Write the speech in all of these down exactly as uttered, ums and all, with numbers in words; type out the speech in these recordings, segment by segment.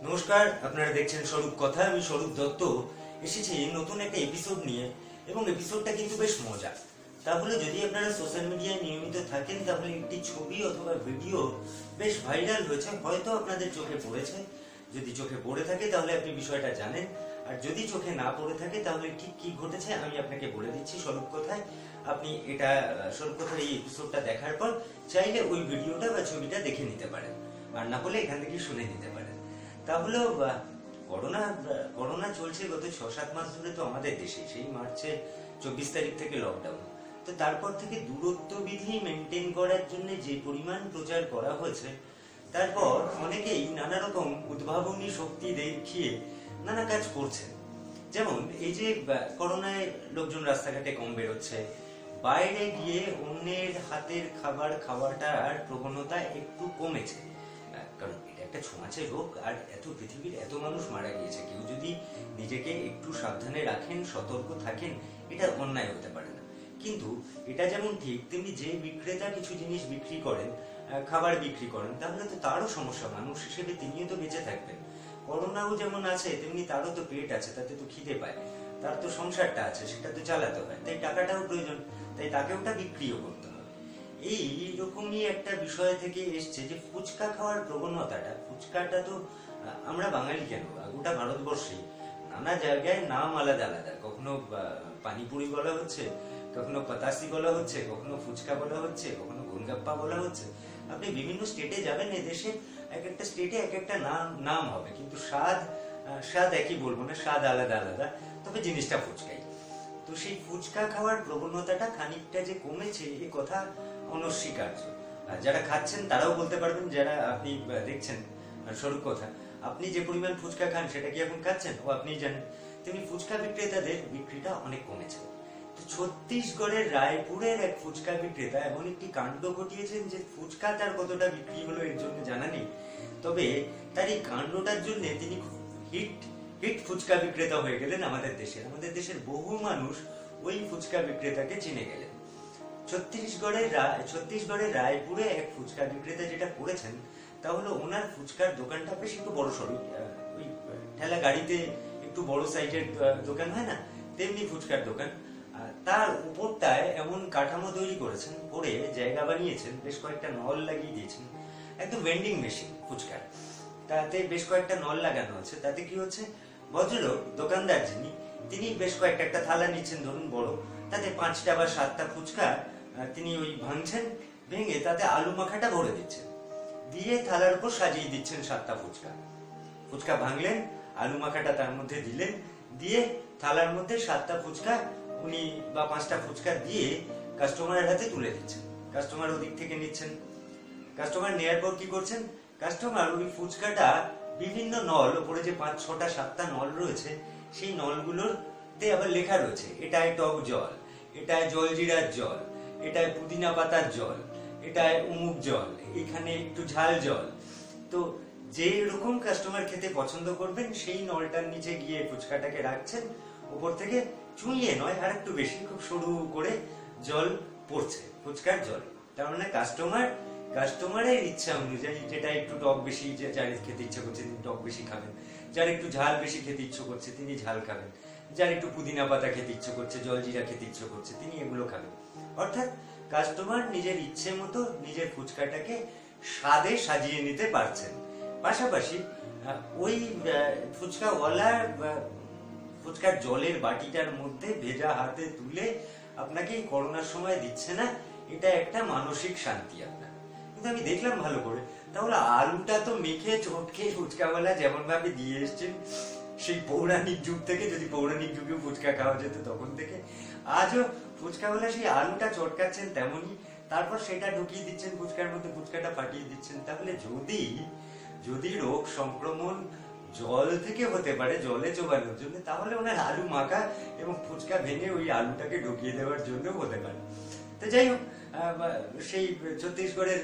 নমস্কার, আপনারা দেখছেন স্বরূপ কথা। আমি স্বরূপ দত্ত এসেছি নতুন একটা এপিসোড নিয়ে, এবং এপিসোডটা কিন্তু বেশ মজা। তাহলে যদি আপনারা সোশ্যাল মিডিয়ায় নিয়মিত থাকেন, তাহলে একটি ছবি অথবা ভিডিও বেশ ভাইরাল হয়েছে, হয়তো আপনাদের চোখে পড়েছে। যদি চোখে পড়ে থাকে তাহলে আপনি বিষয়টা জানেন, আর যদি চোখে না পড়ে থাকে তাহলে ঠিক কি ঘটেছে আমি আপনাকে বলে দিচ্ছি স্বরূপ কথায়। আপনি এটা স্বরূপ কথার এই এপিসোডটা দেখার পর চাইলে ওই ভিডিওটা বা ছবিটা দেখে নিতে পারেন, আর না হলে এখান থেকে শুনে নিতে পারেন। তাহলে করোনা করোনা চলছে গত ছ সাত মাস ধরে তো আমাদের দেশে, সেই মার্চের চব্বিশ তারিখ থেকে লকডাউন। তো তারপর থেকে দূরত্ব বিধি মেনটেন করার জন্য যে পরিমাণ প্রচার করা হয়েছে, তারপর অনেকেই নানা রকম উদ্ভাবনী শক্তি দেখিয়ে নানা কাজ করছেন। যেমন এই যে করোনায় লোকজন রাস্তাঘাটে কম বেরোচ্ছে, বাইরে গিয়ে অন্যের হাতের খাবার খাওয়াটার প্রবণতা একটু কমেছে, কারণ এটা একটা ছোঁয়াচে রোগ, আর এত পৃথিবীর এত মানুষ মারা গিয়েছে। কেউ যদি নিজেকে একটু সাবধানে রাখেন, সতর্ক থাকেন, এটা অন্যায় হতে পারে না। কিন্তু এটা যেমন ঠিক, তেমনি যে বিক্রেতা কিছু জিনিস বিক্রি করেন, খাবার বিক্রি করেন, তাহলে তো তারও সমস্যা। মানুষ হিসেবে তিনিও তো বেঁচে থাকবেন। করোনাও যেমন আছে, তেমনি তারও তো পেট আছে, তাতে তো খিদে পায়, তার তো সংসারটা আছে, সেটা তো চালাতে হয়, তাই টাকাটাও প্রয়োজন, তাই তাকে ওটা বিক্রিও করতে হবে। এই রকমই একটা বিষয় থেকে এসছে যে ফুচকা খাওয়ার প্রবণতাটা। ফুচকাটা তো আমরা বাঙালি কেন, গোটা ভারতবর্ষে নানা জায়গায় নাম আলাদা আলাদা। কখনো পানি পুরি বলা হচ্ছে, কখনো পাতাসি বলা হচ্ছে, কখনো ফুচকা বলা হচ্ছে, কখনো গোলগাপ্পা বলা হচ্ছে। আপনি বিভিন্ন স্টেটে যাবেন, এদেশে এক একটা স্টেটে এক একটা নাম নাম হবে, কিন্তু স্বাদ স্বাদ একই বলবো না, স্বাদ আলাদা আলাদা, তবে জিনিসটা ফুচকাই। তো সেই ফুচকা খাওয়ার প্রবণতাটা খানিকটা যে কমেছে, এ কথা অনস্বীকার্য। যারা খাচ্ছেন তারাও বলতে পারবেন, যারা আপনি দেখছেন স্বরূপ কথা, আপনি যে পরিমাণ ফুচকা খান সেটা কি এখন খাচ্ছেন ও আপনি জানেন। তেমনি ফুচকা বিক্রেতাদের বিক্রিটা অনেক কমেছে। তো ছত্তিশগড়ের রায়পুরের এক ফুচকা বিক্রেতা এমন একটি কাণ্ড ঘটিয়েছেন যে ফুচকা তার কতটা বিক্রি হলো এর জন্য জানা নেই, তবে তার এই কাণ্ডটার জন্য তিনি হিট হিট ফুচকা বিক্রেতা হয়ে গেলেন আমাদের দেশের। আমাদের দেশের বহু মানুষ ওই ফুচকা বিক্রেতাকে চিনে গেলেন। ছত্তিশগড়ের ছত্তিশগড়ের রায়পুরে এক ফুচকা বিক্রেতা যেটা করেছেন, তা হলো ওনার ফুচকার দোকানটা বেশ একটু বড় সড়ো, ওই ঠেলা গাড়িতে একটু বড় সাইজের দোকান হয় না, তেমনি ফুচকার দোকান। তার উপরটায় এমন কাঠামো তৈরি করেছেন, করে জায়গা বানিয়েছেন, বেশ কয়েকটা নল লাগিয়ে দিয়েছেন, একদম ভেন্ডিং মেশিন ফুচকার। তাতে বেশ কয়েকটা নল লাগানো আছে। তাতে কি হচ্ছে, ভদ্রলোক দোকানদার যিনি, তিনি বেশ কয়েকটা একটা থালা নিচ্ছেন ধরুন বড়, তাতে পাঁচটা বা সাতটা ফুচকা তিনি ওই ভাঙছেন, ভেঙে তাতে আলু মাখাটা ভরে দিচ্ছেন, দিয়ে থালার উপর সাজিয়ে দিচ্ছেন সাতটা ফুচকা। ফুচকা ভাঙলেন, আলু মাখাটা তার মধ্যে দিলেন, দিয়ে থালার মধ্যে সাতটা ফুচকা উনি বা পাঁচটা ফুচকা দিয়ে কাস্টমারের হাতে তুলে দিচ্ছেন। কাস্টমার ওদিক থেকে নিচ্ছেন। কাস্টমার নেয়ার পর কি করছেন, কাস্টমার ওই ফুচকাটা বিভিন্ন নল, ওপরে যে পাঁচ ছটা সাতটা নল রয়েছে, সেই নলগুলোতে আবার লেখা রয়েছে এটায় টক জল, এটায় জলজিরার জল, এটায় পুদিনা পাতার জল, এটায় অমুক জল, এখানে একটু ঝাল জল। তো যে রকম কাস্টমার খেতে পছন্দ করবেন, সেই নলটার নিচে গিয়ে ফুচকাটাকে রাখছেন, উপর থেকে চুইয়ে নয় আর একটু বেশি খুব সরু করে জল পড়ছে, ফুচকার জল। তার মানে কাস্টমার কাস্টমারের ইচ্ছা অনুযায়ী, যেটা একটু টক বেশি, যে যার খেতে ইচ্ছা করছে তিনি টক বেশি খাবেন, যার একটু ঝাল বেশি খেতে ইচ্ছে করছে তিনি ঝাল খাবেন, যার একটু পুদিনা পাতা খেতে ইচ্ছে করছে, জলজিরা খেতে ইচ্ছে করছে, তিনি এগুলো খাবেন। অর্থাৎ কাস্টমার নিজের ইচ্ছে মতো নিজের ফুচকাটাকে স্বাদে সাজিয়ে নিতে পারছেন। পাশাপাশি ওই ফুচকাওয়ালার ফুচকার জলের বাটিটার মধ্যে ভেজা হাতে তুলে আপনাকে করোনার সময় দিচ্ছে না, এটা একটা মানসিক শান্তি আপনার। কিন্তু আমি দেখলাম ভালো করে, তাহলে আলুটা তো মেখে চটকে ফুচকাওয়ালা যেমন ভাবে দিয়ে এসছেন সেই পৌরাণিক যুগ থেকে, যদি পৌরাণিক যুগে ফুচকা খাওয়া যেত তখন থেকে, আজও ফুচকাওয়ালা সেই আলুটা চটকাচ্ছেন তেমনই, তারপর সেটা ঢুকিয়ে দিচ্ছেন ফুচকার মধ্যে, ফুচকাটা ফাটিয়ে দিচ্ছেন। তাহলে যদি যদি রোগ সংক্রমণ জল থেকে হতে পারে, জলে চোবানোর জন্য, তাহলে ওনার আলু মাখা এবং ফুচকা ভেঙে ওই আলুটাকে ঢুকিয়ে দেওয়ার জন্য হতে পারে। তো যাই হোক, সেই ছত্তিশগড়ের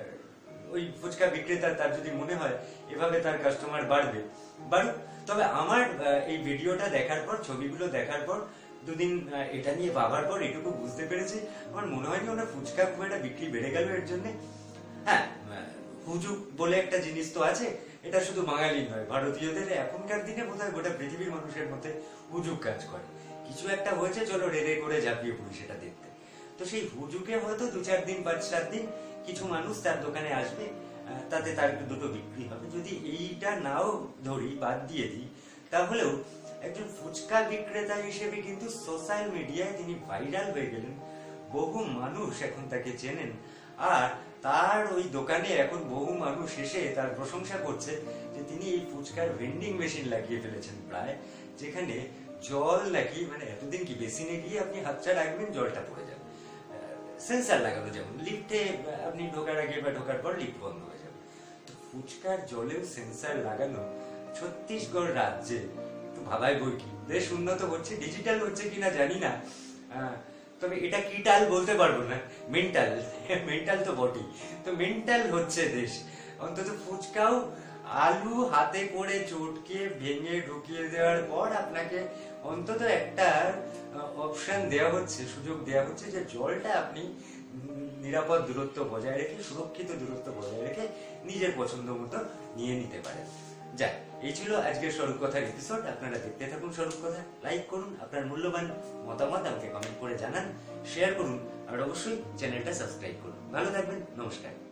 ওই ফুচকা বিক্রেতা, তার যদি মনে হয় এভাবে তার কাস্টমার বাড়বে, বাড়ুক। তবে আমার এই ভিডিওটা দেখার পর, ছবিগুলো দেখার পর, দুদিন এটা নিয়ে ভাবার পর এটুকু বুঝতে পেরেছি, আমার মনে হয়নি ওনার ফুচকা খুব একটা বিক্রি বেড়ে গেল এর জন্য। হ্যাঁ, হুজুক বলে একটা জিনিস তো আছে, এটা শুধু বাঙালি নয়, ভারতীয়দের এখনকার দিনে বোধহয় গোটা পৃথিবীর মানুষের মধ্যে হুজুক কাজ করে। কিছু একটা হয়েছে, চলো রেড়ে করে ঝাঁপিয়ে পড়ি সেটা দেখতে। তো সেই হুজুকে হয়তো দু চার দিন পাঁচ সাত দিন কিছু মানুষ তার দোকানে আসবে, তাতে তার দুটো বিক্রি হবে। যদি এইটা নাও ধরি, বাদ দিয়ে দিই, তাহলেও একজন ফুচকা বিক্রেতা হিসেবে কিন্তু সোশ্যাল মিডিয়ায় তিনি ভাইরাল হয়ে গেলেন। বহু মানুষ এখন তাকে চেনেন, আর তার ওই দোকানে এখন বহু মানুষ এসে তার প্রশংসা করছে যে তিনি এই ফুচকার ভেন্ডিং মেশিন লাগিয়ে ফেলেছেন প্রায়, যেখানে জল নাকি মানে এতদিন কি বেসিনে গিয়ে আপনি হাতটা রাখবেন, জলটা পড়ে যাবে। সেন্সার লাগানো, যেমন লিফটে আপনি ঢোকার আগে বা ঢোকার পর লিফট বন্ধ হয়ে যাবে, তো ফুচকার জলেও সেন্সার লাগানো ছত্তিশগড় রাজ্যে একটু ভাবাই বই কি। দেশ উন্নত হচ্ছে, ডিজিটাল হচ্ছে কিনা জানি না, তবে এটা কি টাল বলতে পারবো না, মেন্টাল মেন্টাল তো বটেই। তো মেন্টাল হচ্ছে দেশ। অন্তত ফুচকাও আলু হাতে করে চটকে ভেঙে ঢুকিয়ে দেওয়ার পর আপনাকে অন্তত একটা অপশন দেওয়া হচ্ছে, সুযোগ দেওয়া হচ্ছে যে জলটা আপনি নিরাপদ দূরত্ব বজায় রেখে, সুরক্ষিত দূরত্ব বজায় রেখে নিজের পছন্দ মতো নিয়ে নিতে পারেন। যাক, এই ছিল আজকের স্বরূপ কথার এপিসোড। আপনারা দেখতে থাকুন স্বরূপ কথা, লাইক করুন, আপনার মূল্যবান মতামত আমাকে কমেন্ট করে জানান, শেয়ার করুন, আর অবশ্যই চ্যানেলটা সাবস্ক্রাইব করুন। ভালো থাকবেন, নমস্কার।